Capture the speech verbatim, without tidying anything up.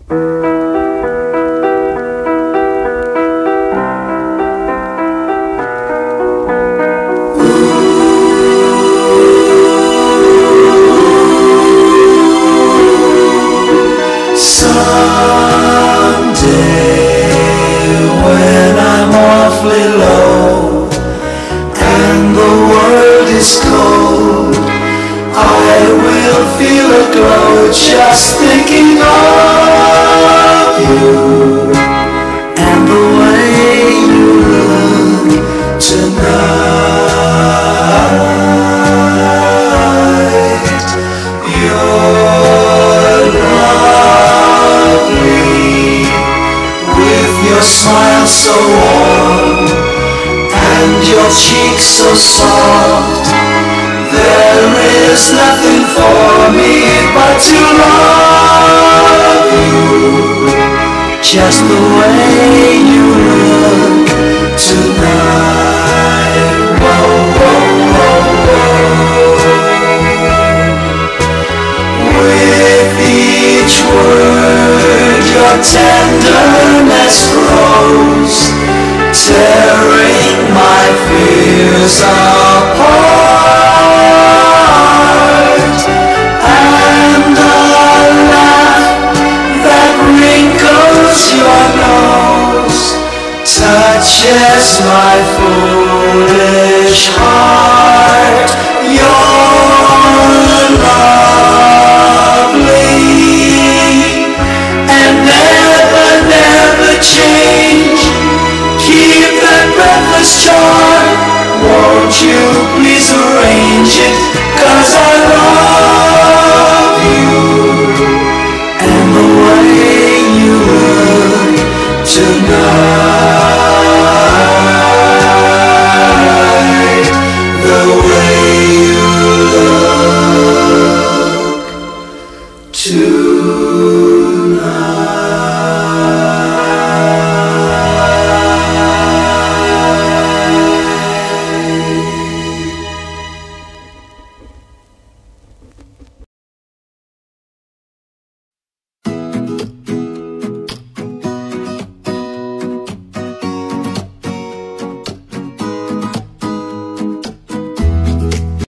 Low and the world is cold, I will feel a glow just thinking of you and the way you look tonight. You're lovely with your smile so warm and your cheeks so soft. There is nothing for me but to love you just the way you look tonight. Whoa, whoa, whoa, whoa. With each word your tenderness grows, tearing my fears apart, and a laugh that wrinkles your nose touches my fool